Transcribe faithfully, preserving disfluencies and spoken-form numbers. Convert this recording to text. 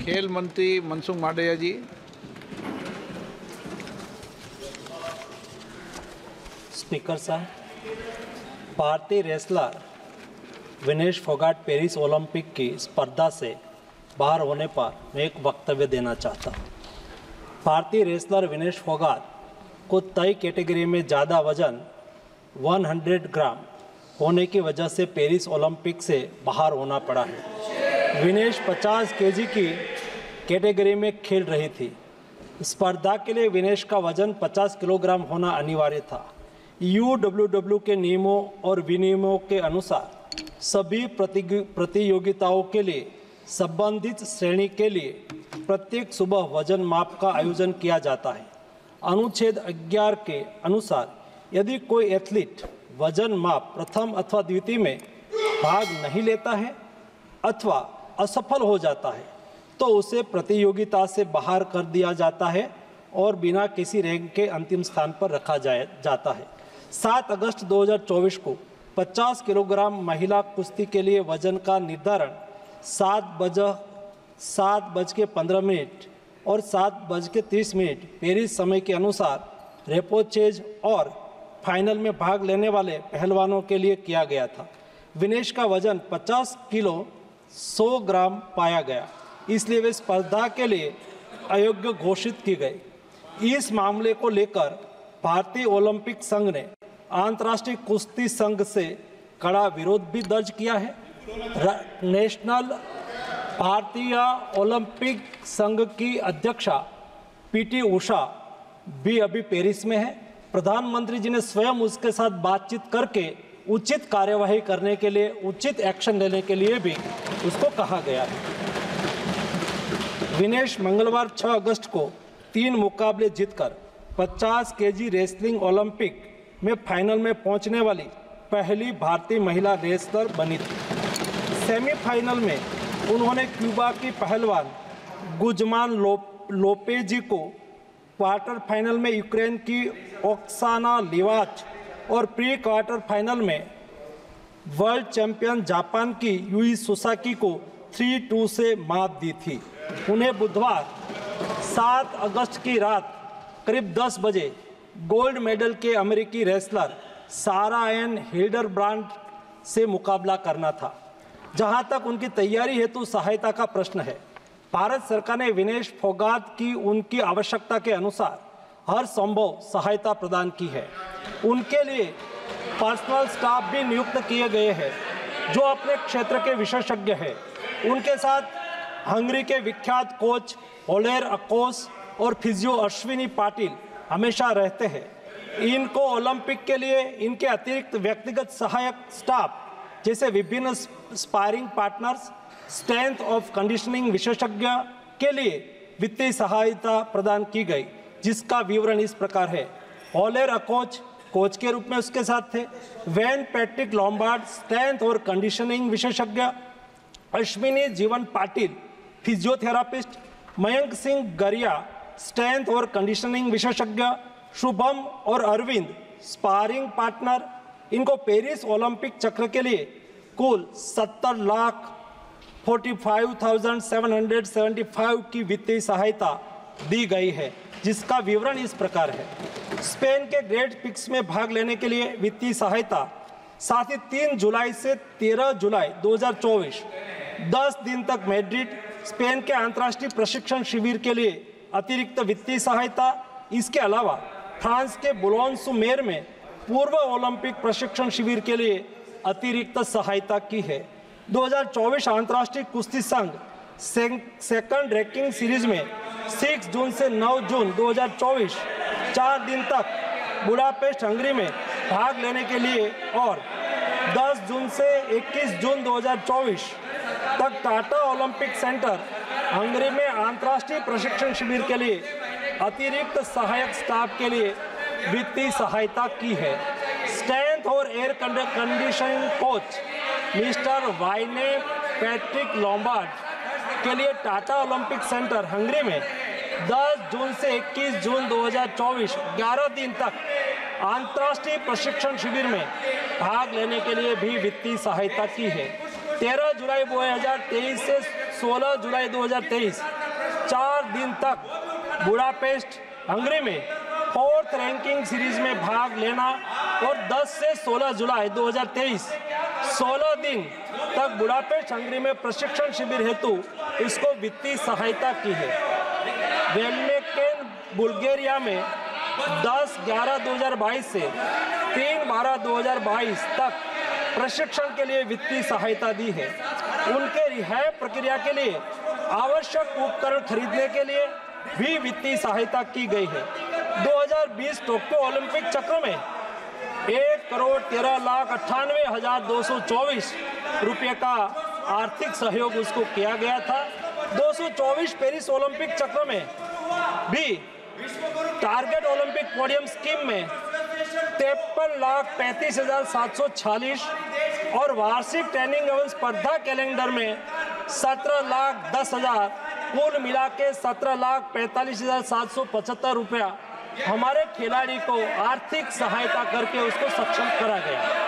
खेल मंत्री मनसुख मांडविया जी। स्पीकर साहब, भारतीय wrestler Vinesh Phogat Paris Olympic की स्पर्धा से बाहर होने पर मैं एक वक्तव्य देना चाहता हूँ। भारतीय रेसलर विनेश फोगाट को तय कैटेगरी में ज़्यादा वजन सौ ग्राम होने की वजह से पेरिस ओलंपिक से बाहर होना पड़ा है। विनेश पचास केजी की कैटेगरी में खेल रही थी। स्पर्धा के लिए विनेश का वजन पचास किलोग्राम होना अनिवार्य था। यू डब्ल्यू डब्ल्यू के नियमों और विनियमों के अनुसार सभी प्रतियोगिताओं के लिए संबंधित श्रेणी के लिए प्रत्येक सुबह वजन माप का आयोजन किया जाता है। अनुच्छेद ग्यारह के अनुसार यदि कोई एथलीट वजन माप प्रथम अथवा द्वितीय में भाग नहीं लेता है अथवा असफल हो जाता है तो उसे प्रतियोगिता से बाहर कर दिया जाता है और बिना किसी रैंक के अंतिम स्थान पर रखा जाए जाता है। सात अगस्त दो हज़ार चौबीस को पचास किलोग्राम महिला कुश्ती के लिए वजन का निर्धारण सात बज सात बज के पंद्रह मिनट और सात बज के तीस मिनट पेरिस समय के अनुसार रेपोचेज और फाइनल में भाग लेने वाले पहलवानों के लिए किया गया था। विनेश का वजन पचास किलो सौ ग्राम पाया गया, इसलिए वे स्पर्धा के लिए अयोग्य घोषित की गई। इस मामले को लेकर भारतीय ओलंपिक संघ ने अंतर्राष्ट्रीय कुश्ती संघ से कड़ा विरोध भी दर्ज किया है। नेशनल भारतीय ओलंपिक संघ की अध्यक्षा पीटी उषा भी अभी पेरिस में है। प्रधानमंत्री जी ने स्वयं उसके साथ बातचीत करके उचित कार्यवाही करने के लिए, उचित एक्शन लेने के लिए भी उसको कहा गया है। विनेश मंगलवार छह अगस्त को तीन मुकाबले जीतकर पचास केजी रेसलिंग ओलंपिक में फाइनल में पहुंचने वाली पहली भारतीय महिला रेसलर बनी थी। सेमीफाइनल में उन्होंने क्यूबा की पहलवान गुजमान लो, लोपेजी को, क्वार्टर फाइनल में यूक्रेन की ओक्साना लिवाच और प्री क्वार्टर फाइनल में वर्ल्ड चैंपियन जापान की यूई सुसाकी को थ्री टू से मात दी थी। उन्हें बुधवार सात अगस्त की रात करीब दस बजे गोल्ड मेडल के अमेरिकी रेसलर सारा एन हिल्डरब्रांड से मुकाबला करना था। जहां तक उनकी तैयारी हेतु सहायता का प्रश्न है, भारत सरकार ने विनेश फोगाट की उनकी आवश्यकता के अनुसार हर संभव सहायता प्रदान की है। उनके लिए पर्सनल स्टाफ भी नियुक्त किए गए हैं जो अपने क्षेत्र के विशेषज्ञ हैं। उनके साथ हंगरी के विख्यात कोच ओलेर अकोस और फिजियो अश्विनी पाटिल हमेशा रहते हैं। इनको ओलंपिक के लिए इनके अतिरिक्त व्यक्तिगत सहायक स्टाफ जैसे विभिन्न sparring partners, strength of conditioning विशेषज्ञ के लिए वित्तीय सहायता प्रदान की गई, जिसका विवरण इस प्रकार है। ओलेर अकोच कोच के रूप में उसके साथ थे, वैन पैट्रिक लॉम्बार्ड स्ट्रेंथ और कंडीशनिंग विशेषज्ञ, अश्विनी जीवन पाटिल फिजियोथेरापिस्ट, मयंक सिंह गरिया स्ट्रेंथ और कंडीशनिंग विशेषज्ञ, शुभम और अरविंद स्पारिंग पार्टनर। इनको पेरिस ओलंपिक चक्र के लिए कुल सत्तर lakh forty five thousand seven hundred seventy five की वित्तीय सहायता दी गई है, जिसका विवरण इस प्रकार है। स्पेन के ग्रेट पिक्स में भाग लेने के लिए वित्तीय सहायता, साथ ही तीन जुलाई से तेरह जुलाई दो हज़ार चौबीस दस दिन तक मैड्रिड स्पेन के अंतर्राष्ट्रीय प्रशिक्षण शिविर के लिए अतिरिक्त वित्तीय सहायता। इसके अलावा फ्रांस के बुलोन-सू-मेर में पूर्व ओलंपिक प्रशिक्षण शिविर के लिए अतिरिक्त सहायता की है। दो हज़ार चौबीस अंतर्राष्ट्रीय कुश्ती संघ सेकंड रैंकिंग सीरीज में छह जून से नौ जून दो हज़ार चौबीस चार दिन तक बुडापेस्ट हंगरी में भाग लेने के लिए और दस जून से इक्कीस जून दो हज़ार चौबीस तक टाटा ओलंपिक सेंटर हंगरी में अंतर्राष्ट्रीय प्रशिक्षण शिविर के लिए अतिरिक्त सहायक स्टाफ के लिए वित्तीय सहायता की है। स्ट्रेंथ और air conditioning coach mister Wayne Patrick Lombard के लिए टाटा ओलंपिक सेंटर हंगरी में दस जून से इक्कीस जून दो हज़ार चौबीस ग्यारह दिन तक अंतर्राष्ट्रीय प्रशिक्षण शिविर में भाग लेने के लिए भी वित्तीय सहायता की है। तेरह जुलाई दो हज़ार तेईस से सोलह जुलाई दो हज़ार तेईस चार दिन तक बुडापेस्ट हंगरी में फोर्थ रैंकिंग सीरीज में भाग लेना और दस से सोलह जुलाई दो हज़ार तेईस सोलह दिन तक बुडापेस्ट हंगरी में प्रशिक्षण शिविर हेतु इसको वित्तीय सहायता की है। वेलमेकेन बुल्गारिया में दस ग्यारह दो हज़ार बाईस से तीन बारह दो हज़ार बाईस तक प्रशिक्षण के लिए वित्तीय सहायता दी है। उनके रिहाई प्रक्रिया के लिए आवश्यक उपकरण खरीदने के लिए भी वित्तीय सहायता की गई है। दो हज़ार बीस टोक्यो ओलंपिक चक्र में एक करोड़ तेरह लाख अट्ठानवे हजार दो सौ चौबीस रुपये का आर्थिक सहयोग उसको किया गया था। दो सौ चौबीस पेरिस ओलंपिक चक्र में भी टारगेट ओलंपिक पोडियम स्कीम में तिरपन लाख पैंतीस हजार सात सौ छियालीस और वार्षिक ट्रेनिंग एवं स्पर्धा कैलेंडर में सत्रह लाख दस हजार कुल मिला के सत्रह लाख पैंतालीस हजार सात सौ पचहत्तर रुपया हमारे खिलाड़ी को आर्थिक सहायता करके उसको सक्षम करा गया।